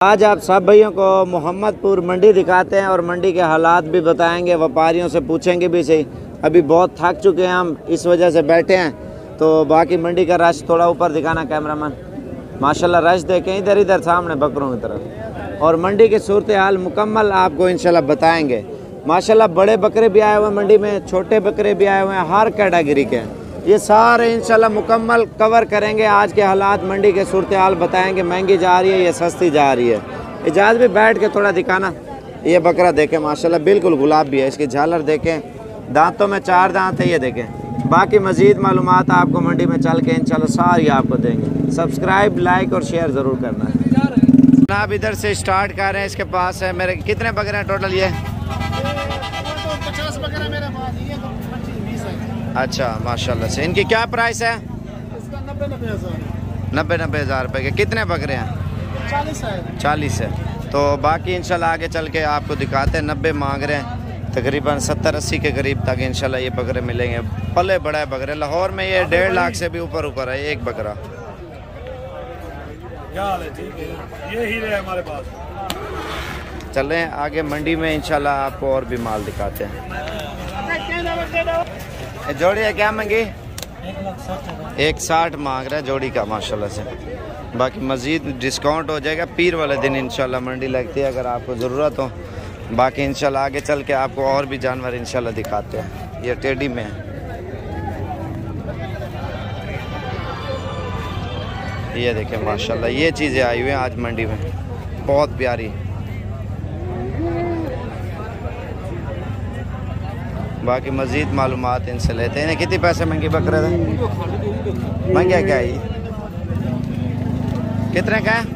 आज आप सब भाइयों को मोहम्मदपुर मंडी दिखाते हैं और मंडी के हालात भी बताएंगे, व्यापारियों से पूछेंगे भी सही। अभी बहुत थक चुके हैं हम, इस वजह से बैठे हैं। तो बाकी मंडी का रश थोड़ा ऊपर दिखाना कैमरामैन। माशाल्लाह रश देखें इधर इधर सामने बकरों की तरफ, और मंडी की सूरत हाल मुकम्मल आपको इंशाल्लाह बताएंगे। माशाल्लाह बड़े बकरे भी आए हुए हैं मंडी में, छोटे बकरे भी आए हुए हैं, हर कैटेगरी के। ये सारे इंशाल्लाह मुकम्मल कवर करेंगे। आज के हालात मंडी के सूरत हाल बताएंगे, महंगी जा रही है या सस्ती जा रही है। इजाज़ भी बैठ के थोड़ा दिखाना। ये बकरा देखें माशाल्लाह बिल्कुल गुलाब भी है, इसकी झालर देखें, दांतों में 4 दांत है, ये देखें। बाकी मज़ीद मालूमात आपको मंडी में चल के इंशाल्लाह सारी आपको देंगे। सब्सक्राइब, लाइक और शेयर ज़रूर करना है। आप इधर से स्टार्ट कर रहे हैं, इसके पास है मेरे कितने बकरे हैं टोटल? ये 50 बकरे मेरे पास, ये 25-20 है। अच्छा माशाल्लाह से। इनकी क्या प्राइस है? इसका 90-90 हज़ार। 90-90 हज़ार रुपये के। कितने बकरे हैं? 40 है। 40 है। तो बाकी इंशाल्लाह आगे चल के आपको दिखाते हैं। 90 मांग रहे हैं, तकरीबन 70-80 के करीब तक इंशाल्लाह ये बकरे मिलेंगे। पले बड़ा है बकरे। लाहौर में ये 1.5 लाख से भी ऊपर है एक बकरा। क्या हाल है? ठीक है, ये हीरे है हमारे पास। चलें आगे मंडी में इंशाल्लाह आपको और भी माल दिखाते हैं। जोड़ी है क्या मंगी? 160 मांग रहा है जोड़ी का माशाल्लाह से। बाकी मज़ीद डिस्काउंट हो जाएगा पीर वाले दिन इंशाल्लाह मंडी लगती है, अगर आपको ज़रूरत हो। बाकी इंशाल्लाह आगे चल के आपको और भी जानवर इंशाल्लाह दिखाते हैं। ये टेडी में है, ये देखें माशाल्लाह ये चीज़ें आई हुई हैं आज मंडी में, बहुत प्यारी। बाकी मज़ीद मालूमात इनसे लेते हैं। कितने पैसे महंगी बकरे थे? महंगा क्या है? कितने का है?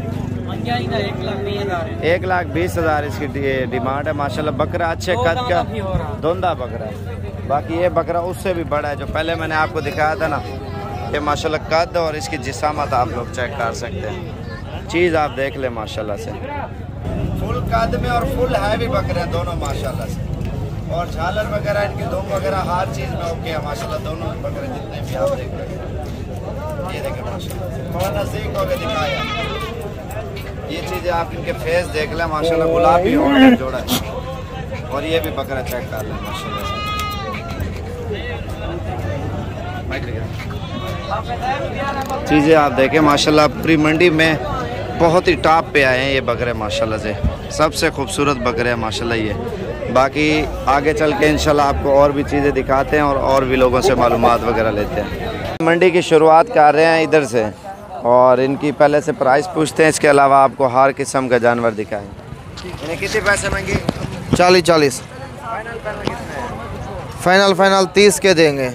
1,20,000 इसकी डिमांड है। माशाल्लाह बकरा अच्छे कद का, धुंधा बकरा है। बाकी ये बकरा उससे भी बड़ा है जो पहले मैंने आपको दिखाया था ना। ये माशाल्लाह कद और इसकी जिसामत आप लोग चेक कर सकते हैं। चीज़ आप देख लें माशाल्लाह से। फुल कद में और फुल हैवी बकरे हैं दोनों माशाल्लाह से। और झालर वगैरह इनकी धूम वगैरह हर चीज़ में ओके है माशाल्लाह। दोनों बकरे जितने भी आप देख रहे हैं, ये देखें माशाल्लाह। थोड़ा नज़दीक होकर दिखाया, ये चीज़ें आप इनके फेस देख लें माशाल्लाह, गुलाबी और जोड़ा है। और ये भी बकरा चेक कर लें माशाल्लाह। चीज़ें आप देखें माशाल्लाह, पूरी मंडी में बहुत ही टॉप पे आए हैं ये बकरे माशाल्लाह से। सबसे खूबसूरत बकरे हैं माशाल्लाह ये। बाकी आगे चल के इंशाल्लाह आपको और भी चीज़ें दिखाते हैं और भी लोगों से मालूमात वगैरह लेते हैं। मंडी की शुरुआत कर रहे हैं इधर से, और इनकी पहले से प्राइस पूछते हैं। इसके अलावा आपको हर किस्म का जानवर दिखाएंगे। इन्हें कितने पैसे मांगे? 40-40 फाइनल 30 के देंगे।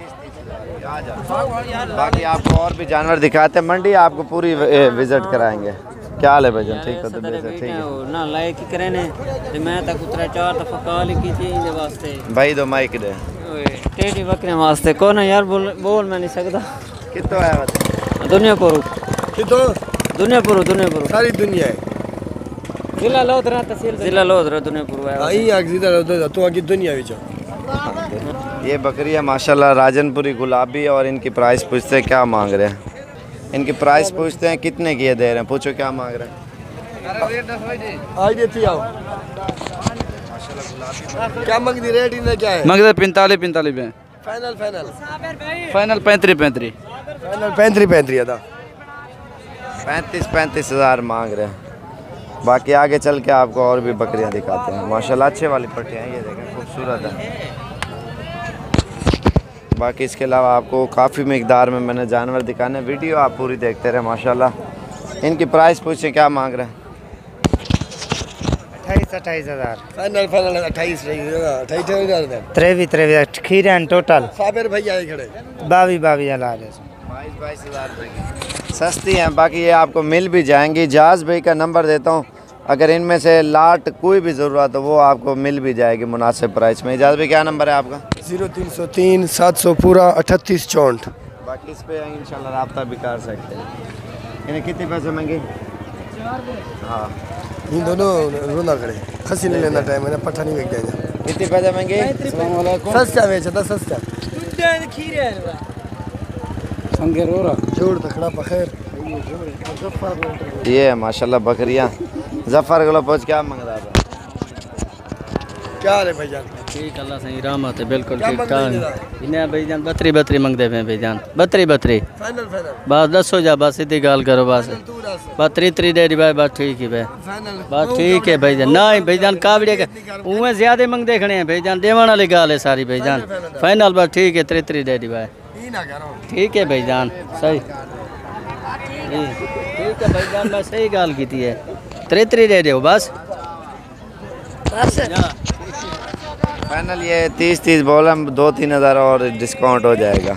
बाकी आपको और भी जानवर दिखाते हैं। मंडी आपको पूरी विजिट कराएंगे। क्या हाल है भाईजान? ठीक है, ठीक है ना लाइक करे ने ते मैं तक उतरा 4 दफा कॉल की थी इनके वास्ते। भाई दो माइक दे टेडी बकरे वास्ते कौन यार बोल मैं नहीं सकता। कितो आया बता? दुनियापुर कितो? दुनियापुर सारी दुनिया है। जिला लोधरा तहसील जिला लोधरा दुनियापुर आया। आई आग सीधा लोधरा तू आगे दुनिया विच। ये बकरी है माशाल्लाह राजनपुरी गुलाबी, और इनकी प्राइस पूछते हैं क्या मांग रहे हैं। इनकी प्राइस पूछते हैं कितने की दे रहे हैं, पूछो क्या मांग रहे हैं। आज देती आओ क्या मंग दी रेट इन्हें क्या है? मंगते 45 में। फाइनल फाइनल 35 अदा 35 हज़ार मांग रहे हैं। बाकी आगे चल के आपको और भी बकरियां दिखाते हैं माशाल्लाह। अच्छे वाली पट्टियाँ हैं, ये देखें खूबसूरत है। बाकी इसके अलावा आपको काफ़ी मिकदार में मैंने जानवर दिखाने, वीडियो आप पूरी देखते रहे माशाल्लाह। इनकी प्राइस पूछे क्या मांग रहे हैं? 28 हज़ार। फाइनल 28 23 खीरे टोटल। साबिर भैया आए खड़े 22 हज़ार 22 हज़ार रुपये की सस्ती हैं। बाकी ये आपको मिल भी जाएंगी। जाज भाई का नंबर देता हूँ, अगर इनमें से लाट कोई भी ज़रूरत हो वो आपको मिल भी जाएगी मुनासिब प्राइस में। इजाज़ भाई क्या नंबर है आपका? 0303 700 पूरा 3864। बाकी इस पे इंशाल्लाह रब्ता भी कर सकते हैं। इन्हें कितने पैसे मांगे? हाँ इन दोनों रोना खड़े खसी नहीं लेना टाइम मैंने पट्ठा नहीं बेच जाएगा। कितने पैसे मांगे? सस्ता बेचा था सस्ता संगे रो रहा जोड़ तकड़ा बखैर। ये है माशाल्लाह बकरियाँ जफर ग्लोपोज क्या मंग रहा था? क्या हाल है भाईजान? ठीक अल्लाह सही रहमत है बिल्कुल क्या ठीक मंगते हैं ठाक इन्हें भाईजान बतरी मंगते पे भाईजान बतरी फाइनल फाइनल बस दसो जा बस सीधी गाल करो बस तू दस बस त्री दे दी भाई बस ठीक है भाई फाइनल बस ठीक है भाईजान नहीं भाईजान कावड़े का उमें ज्यादा मंग देखने हैं भाईजान देवन वाली गाल है सारी भाईजान फाइनल बस ठीक है त्री दे दी भाई ई ना करो ठीक है भाईजान सही ठीक है भाईजान मैं सही गाल की थी है त्री दे दो बस फाइनल ये 30 बोला 2-3 हज़ार और डिस्काउंट हो जाएगा।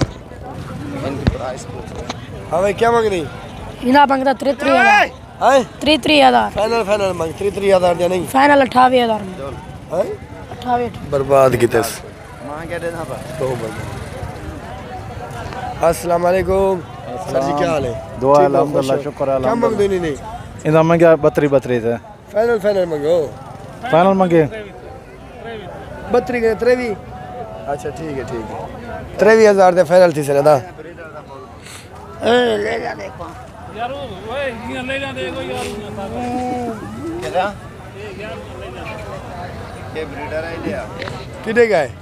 हाँ भाई क्या मांग रही इना मंगता 33,000 है 33,000 फाइनल फाइनल मांग 33,000 दिया नहीं फाइनल 28,000 में है 28 बर्बाद की तस मांग के देना पर तो अस्सलाम वालेकुम सर जी क्या हाल है? दुआ ठीक हो, अल्हम्दुलिल्लाह खुश हो? शुक्र क्या अल्हम्दुलिल्लाह। मांग देनी नहीं इनका मंगे बतरी थे फाइनल फाइनल मांगो फाइनल मंगे 32 के 23 अच्छा ठीक है 23,000 दे फाइनल थी सर दा ये ब्रीडर आइडिया कितने का है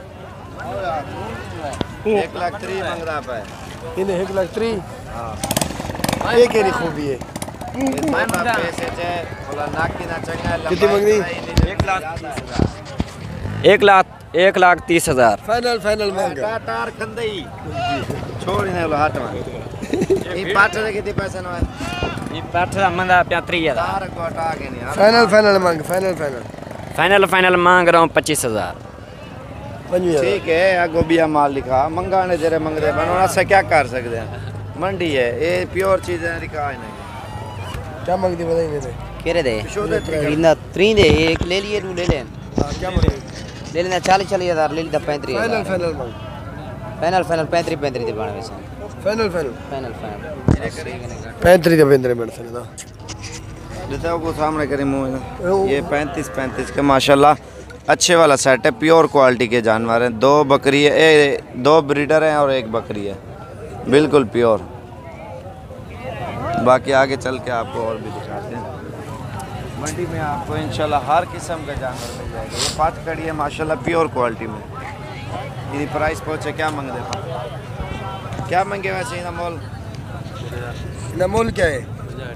1,03,000 मांग रहा है। इन्हें 1,03,000 हाँ ये केरी खूबी है पैसे चे बोला नाक की ना चंगा कितनी मांग दी 1,30,000 फाइनल फाइनल मांग टाटार खंदई छोड़ इन्हें बोला हाथ में ये पाठ से कितने पैसे ना ये पाठा मंदा 35,000 तार को हटा के नहीं फाइनल फाइनल मांग फाइनल फाइनल मांग रहा हूँ 25,000 ठीक है आगो बिया माल लिखा मंगाने जरे मंग दे बनोना से क्या कर सकते हैं मंडी है ये प्योर चीज है लिखा है नहीं क्या मांग दी बताइए दे केरे दे शोधे इतना 3 दे एक ले लिए तू ले ले हां क्या मांग ले लेना 40,000 ले ली 35,000 फाइनल मांग फाइनल 35 दे बाण वैसे फाइनल फाइनल 35 के बेंद्रे में से दा देता को सामने करें मुंह ये 35 के माशाल्लाह अच्छे वाला सेट है प्योर क्वालिटी के जानवर हैं 2 बकरी है 2 ब्रीडर हैं और 1 बकरी है बिल्कुल प्योर बाकी आगे चल के आपको और भी दिखाते हैं मंडी में आपको इंशाल्लाह हर किस्म का जानवर मिल जाएगा ये पाठ कड़ी है माशाल्लाह प्योर क्वालिटी में यदि प्राइस पहुँचे क्या मांग देता क्या मांगे वैसे इना मोल नमोल क्या है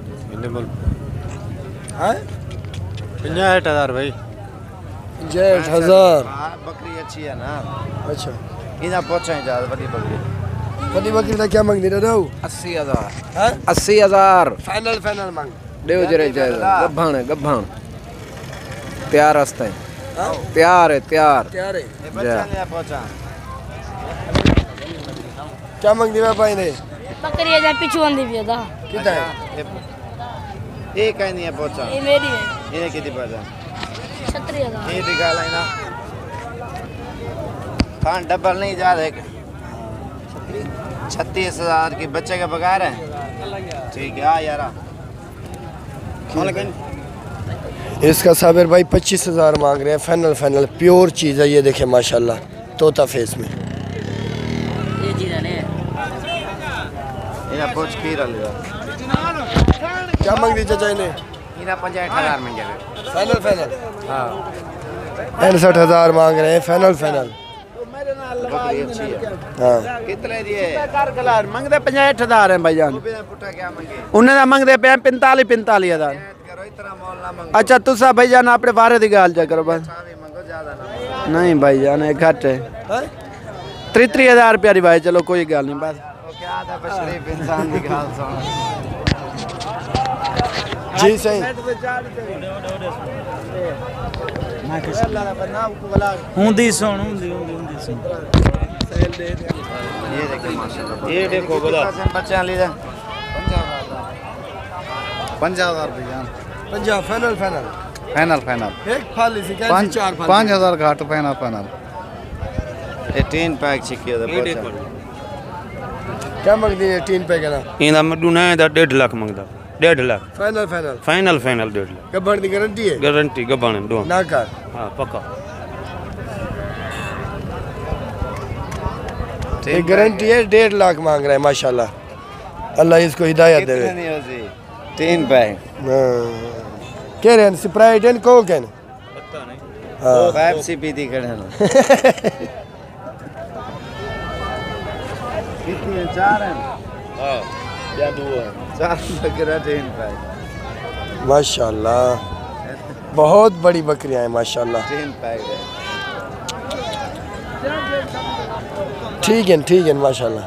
हाँ 65,000 भाई 65,000 बकरी अच्छी है ना अच्छा इना पहुँचा ही ज़्यादा बड़ी बकरी बड़ी बकरी का क्या मांग दे रहे हो 80,000 हाँ 80,000 फाइनल मांग देव जरे गब्भान तैयार रास्ता है तैयार है तैयार है ये बच्चा नहीं पहुँचा क्या मांग दिया भाई ने बकरी जा पिछु आंदी भी था कितना है एक है नहीं पहुँचा ये मेरी है इन्हें कितनी पता 36,000 ये दिखा लेना खान डबल नहीं जा रहे 36,000 की बच्चे के बगैर है ठीक है यार इसका साबिर भाई 25,000 मांग रहे हैं फाइनल प्योर चीज़ है ये देखे माशाल्लाह तोता फेस में ये चीज़ है इन्हें पूछ की रहा क्या मांग दी चाचा ने इना 65,000 में जावे फाइनल हाँ 65,000 मांग रहे हैं फाइनल बकरी अच्छी है हाँ कितने दिए मंगदे 65,000 है भाईजान पुट्टा क्या मांगे उन्हें दा मंगदे पे 45,000 करो इतना मोल ना मंगो अच्छा तुसा भाईजान अपने बारे दी गाल जा करो बस चावी मंगो ज्यादा ना नहीं भाईजान ये घट है 33,000 रुपया भाई चलो कोई गल नहीं बस वो क्या था शरीफ इंसान की गाल सुन जी सही हुंदी सुन ये देखो माशाल्लाह ये देखो बोला बच्चे ले जा 50,000 भैया पंजाब फाइनल एक फाली से क्या 5,000 घाट फाइनल ये 3 पैक छिके दा क्या मांग दी 3 पे ना इनका मड्डू ना है 1.5 लाख मंगता 1.5 लाख फाइनल फाइनल 1.5 लाख गब्बर की गारंटी है गारंटी गबाने दो ना कर हाँ पक्का एक गारंटी है 1.5 लाख मांग रहा है माशाल्लाह अल्लाह इसको हिदायत दे 3 पैक कह रहे हैं स्प्राइट एंड कोक है हाँ पेप्सी पीती खड़े हैं कितनी है? 4 हैं। हाँ क्या दो है 4 बकरा 3 पैक माशाल्लाह बहुत बड़ी बकरियां हैं माशाल्लाह 3 पैक है। ठीक है माशाल्लाह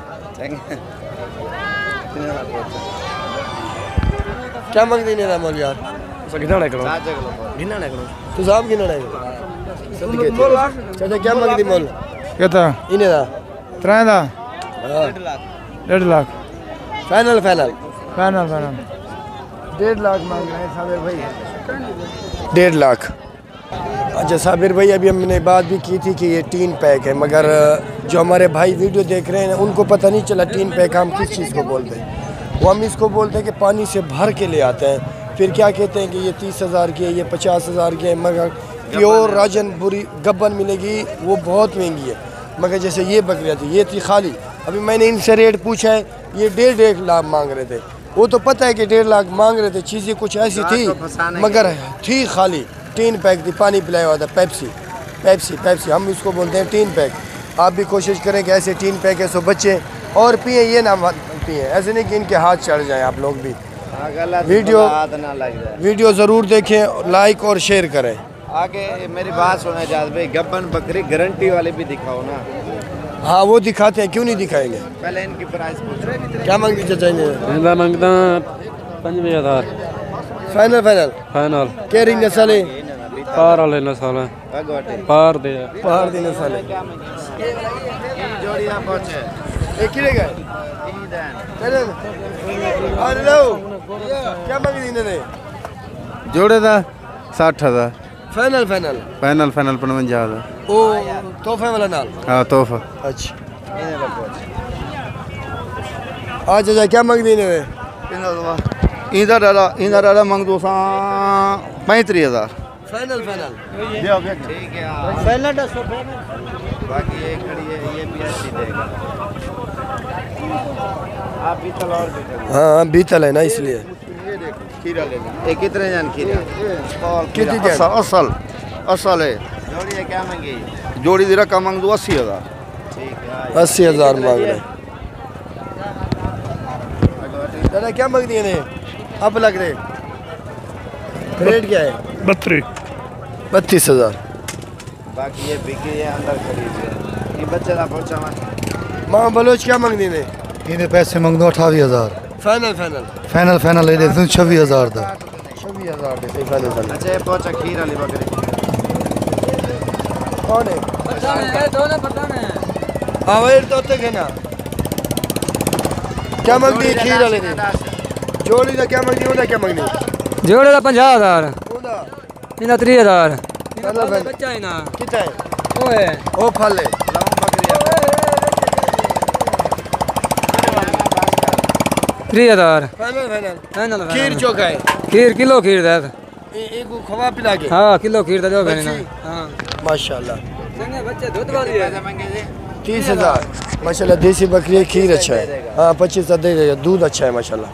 क्या मंगदी ने मोल यार गिनाना करो गिनाना करो तू साहब गिनाना है चाचा क्या मंगदी मोल कहता इन्हें दा 3 दा 1.5 lakh final final final final 1.5 lakh मांग रहे हैं साबिर भाई 1.5 लाख। अच्छा साबिर भाई अभी हमने बात भी की थी कि ये 3 पैक है मगर जो हमारे भाई वीडियो देख रहे हैं उनको पता नहीं चला 3 पैक हम किस चीज़ को बोलते हैं। वो हम इसको बोलते हैं कि पानी से भर के ले आते हैं फिर क्या कहते हैं कि ये 30,000 की है ये 50,000 की है मगर प्योर राजन बुरी गब्बन मिलेगी वो बहुत महंगी है। मगर जैसे ये बकरियाँ थी ये थी खाली अभी मैंने इनसे रेट पूछा है ये 1.5 लाख मांग रहे थे वो तो पता है कि 1.5 लाख मांग रहे थे चीज़ें कुछ ऐसी थी मगर थी खाली 3 पैक थी पानी पिलाया हुआ था पेप्सी हम इसको बोलते हैं 3 पैक। आप भी कोशिश करें कि ऐसे 3 पैक है सो बच्चे और पिए ये ना पिए ऐसे नहीं कि इनके हाथ चढ़ जाएं। आप लोग भी वीडियो ज़रूर देखें लाइक और शेयर करें। आगे मेरी बात सुना जात भाई गब्बन बकरी गारंटी वाले भी दिखाओ ना। हाँ वो दिखाते हैं क्यों नहीं दिखाएंगे। पहले इनकी प्राइस पूछो क्या मांगती चाचा ने मंगता 50,000 फाइनल फाइनल फाइनल केरी नस्ल है पार वाले नस्ल है भगवती पार दे पहाड़ दी नस्ल है जोड़ियां पहुंचे एक ही रहेगा चलो अरे लो क्या मांगी ने जोड़े था 60,000 फाइनल फाइनल फाइनल फाइनल 55,000 ओ तोहफे वाला नाल हाँ तोहफा अच्छा आज चाचा क्या मांगदी ने इंदा डाला मंग दो 35,000 फाइनल फाइनल ठीक है बाकी ये खड़ी है ये भी अच्छी देगा आप भी चलो और भी चलो। हाँ बीतल है ना इसलिए खीरा ले लेना ये कितने जान खीरा कितनी जान? असल है जोड़ी है क्या मांगी जोड़ी दी रकम मंग दो 80,000 ठीक है 80,000 मांग रहे दादा क्या मांग दिए ने अब लग रहे रेट क्या है 32,000 बाकी ये बिक्री है अंदर खरीद है ये बच्चे का पहुंचा माँ बलोच क्या मांग दी ने इन्हें पैसे मांग दो 28,000 फाइनल फाइनल फाइनल फाइनल ले दे 26,000 था 26,000 दे फाइनल फाइनल अच्छा ये पहुंचा खीर वाली बकरी कौन है हाँ वही तो तक है ना क्या मांग दी खीर वाले ने जोड़ी का क्या मांग दी उन्हें क्या मांग दी जोड़े का 50,000 उन्हें इना 30,000 फाइनल फाइनल बच्चा है ना कितना है ओए ओ फल है लाऊं बकरी 3,000 फाइनल फाइनल फाइनल खीर चौका है खीर किलो खीर दे एक को खवा पिला के हाँ किलो खीर दे दो बहन बच्ची? हाँ माशाल्लाह बच्चे दूध वाली है 30,000 माशाल्लाह देसी बकरी है खीर अच्छा है हाँ 25,000 दे देगा दूध अच्छा है माशाल्लाह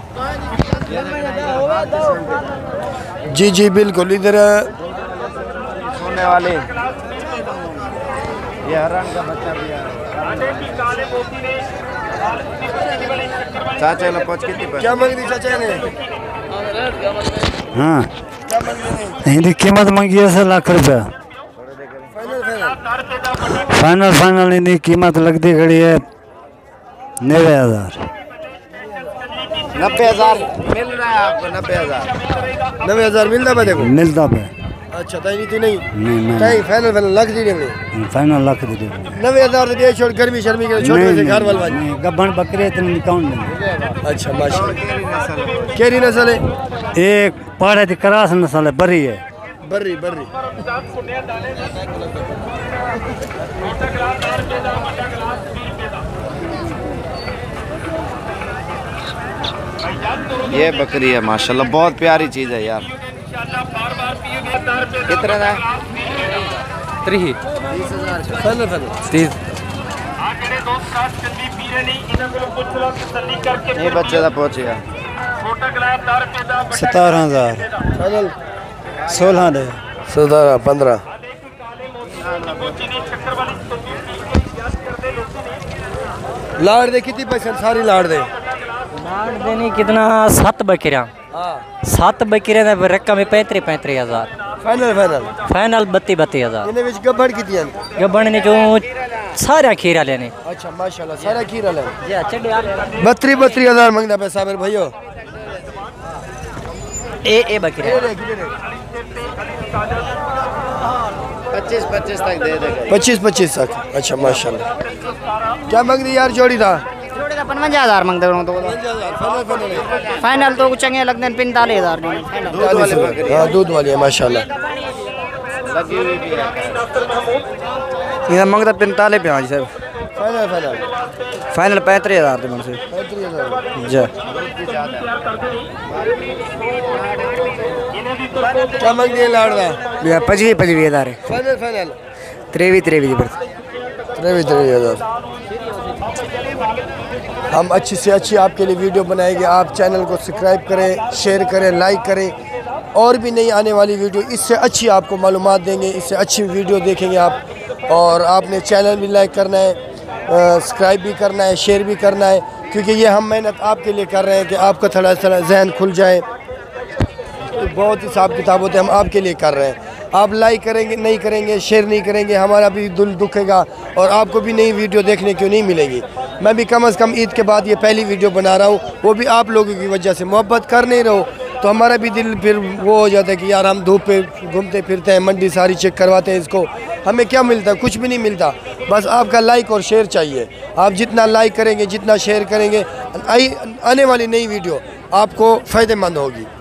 जी जी बिल्कुल इधर सोने वाले ये हरण का बच्चा भी है चाचा लोग पहुंच कितनी पर क्या मांग दी चाचा ने हाँ क्या मांग दी इनकी कीमत मांगी है 1 लाख रुपया फाइनल फाइनल फाइनल फाइनल इनकी कीमत लगती खड़ी है 90,000 90,000 मिल रहा है आपको 90,000 90,000 मिलता है देखो मिलता पे अच्छा तई थी नहीं नहीं तई फाइनल फाइनल लग दी हमने फाइनल लाख दे 90,000 दे छोड़ गर्मी शर्मी के छोड़ से घर वाला गब्बन बकरे इतने कौन अच्छा माशाल्लाह केरी नस्ल है एक पहाड़ की क्रास नस्ल है बरी है बर्री बर्री ये बकरी है माशाल्लाह बहुत प्यारी चीज़ है यार कितने का 30 फाइनल फाइनल 30 ये बच्चे का पहुंचेगा 17,000 फाइनल 16 दे 17 15 लाड़ दे कितनी पैसे सारी लाड़ दे लाड़ देनी कितना 7 बकरियाँ हाँ 7 बकरियाँ दा रकम है 35 हज़ार फाइनल फाइनल फाइनल 32 हज़ार इन्हें विच गब्बड़ कितनी है गब्बड़ ने जो सारा खीरा लेने अच्छा माशाल्लाह सारा खीरा ले जी अच्छे 32 हज़ार मंगदा पे साबिर भाइयों ए बकरियाँ 25-25 तक दे देगा 25 तक अच्छा माशाल्लाह क्या मंग दी यार जोड़ी था जोड़ी का 55,000 मंगते हो तो फाइनल तो चंगे लगते हैं 45,000 हाँ दूध वाली है माशाल्लाह लगी हुई भी है। ये मंगता 45 पे हाँ जी साहब फाइनल फाइनल फाइनल 35,000 दे मन से 35,000 जी क्या मंग दिए लाड़ दा 25,000 फाइनल फाइनल 23 पर 23,000 हम अच्छी से अच्छी आपके लिए वीडियो बनाएंगे। आप चैनल को सब्सक्राइब करें, शेयर करें, लाइक करें और भी नई आने वाली वीडियो इससे अच्छी आपको मालूमात देंगे, इससे अच्छी वीडियो देखेंगे आप। और आपने चैनल भी लाइक करना है, सब्सक्राइब भी करना है, शेयर भी करना है, क्योंकि ये हम मेहनत आपके लिए कर रहे हैं कि आपका थोड़ा सा जहन खुल जाए। बहुत हिसाब किताब होते हैं, हम आपके लिए कर रहे हैं। आप लाइक करेंगे नहीं करेंगे, शेयर नहीं करेंगे, हमारा भी दिल दुखेगा और आपको भी नई वीडियो देखने क्यों नहीं मिलेगी। मैं भी कम से कम ईद के बाद ये पहली वीडियो बना रहा हूँ, वो भी आप लोगों की वजह से। मोहब्बत कर नहीं रहो तो हमारा भी दिल फिर वो हो जाता है कि यार हम धूप पे घूमते फिरते हैं, मंडी सारी चेक करवाते हैं इसको, हमें क्या मिलता है? कुछ भी नहीं मिलता। बस आपका लाइक और शेयर चाहिए। आप जितना लाइक करेंगे, जितना शेयर करेंगे, आने वाली नई वीडियो आपको फ़ायदेमंद होगी।